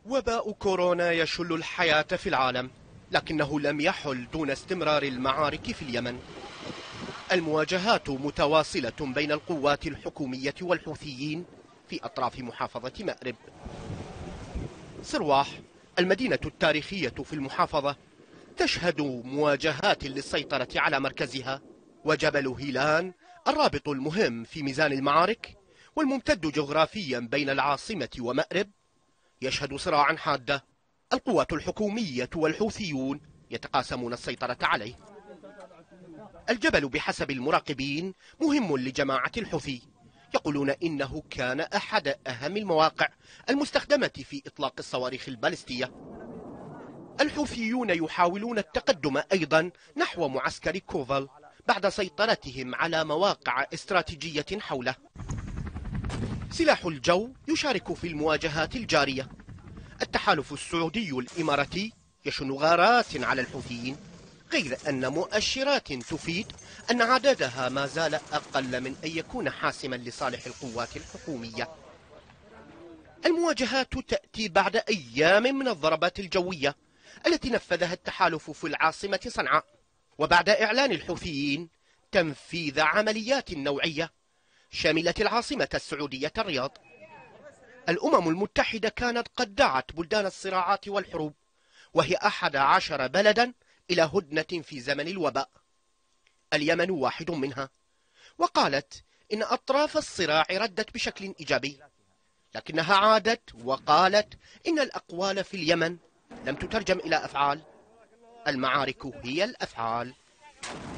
وباء كورونا يشل الحياة في العالم، لكنه لم يحل دون استمرار المعارك في اليمن. المواجهات متواصلة بين القوات الحكومية والحوثيين في أطراف محافظة مأرب. صرواح، المدينة التاريخية في المحافظة، تشهد مواجهات للسيطرة على مركزها، وجبل هيلان الرابط المهم في ميزان المعارك والممتد جغرافيا بين العاصمة ومأرب يشهد صراعا حادا. القوات الحكومية والحوثيون يتقاسمون السيطرة عليه. الجبل بحسب المراقبين مهم لجماعة الحوثي، يقولون إنه كان أحد أهم المواقع المستخدمة في إطلاق الصواريخ البالستية. الحوثيون يحاولون التقدم أيضا نحو معسكر كوفل بعد سيطرتهم على مواقع استراتيجية حوله. سلاح الجو يشارك في المواجهات الجارية. التحالف السعودي الإماراتي يشن غارات على الحوثيين، غير أن مؤشرات تفيد أن عددها ما زال أقل من أن يكون حاسما لصالح القوات الحكومية. المواجهات تأتي بعد أيام من الضربات الجوية التي نفذها التحالف في العاصمة صنعاء، وبعد إعلان الحوثيين تنفيذ عمليات نوعية شملت العاصمة السعودية الرياض. الأمم المتحدة كانت قد دعت بلدان الصراعات والحروب، وهي 11 بلدا إلى هدنة في زمن الوباء. اليمن واحد منها، وقالت إن أطراف الصراع ردت بشكل إيجابي، لكنها عادت وقالت إن الأقوال في اليمن لم تترجم إلى أفعال. المعارك هي الأفعال.